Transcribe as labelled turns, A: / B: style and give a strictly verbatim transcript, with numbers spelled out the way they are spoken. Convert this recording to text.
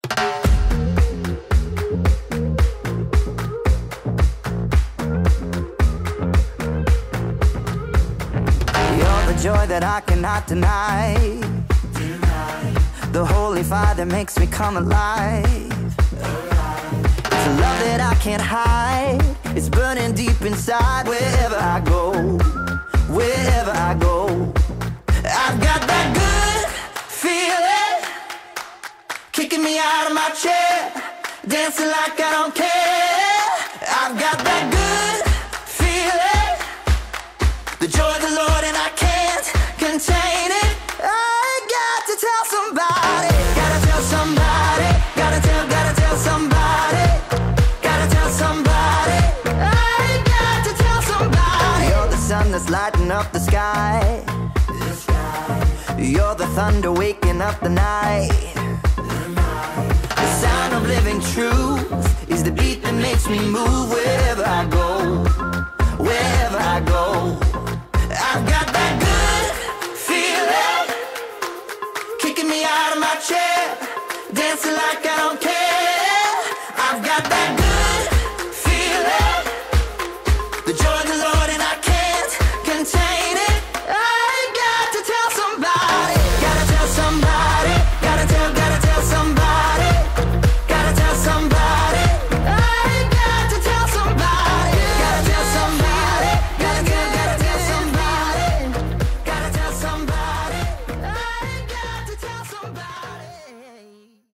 A: Joy that I cannot deny. Deny. The Holy Fire that makes me come alive. Alive. It's a love that I can't hide. It's burning deep inside. Wherever I go, wherever I go, I've got that good feeling kicking me out of my chair, dancing like I don't care. I've got that good feeling, the joy of the Lord, and I can't contain it. I got to tell somebody, gotta tell somebody, gotta tell, gotta tell somebody, gotta tell somebody. I got to tell somebody. You're the sun that's lighting up the sky. The sky. You're the thunder waking up the night. The night. The sound of living truth is the beat that makes me move wherever I go.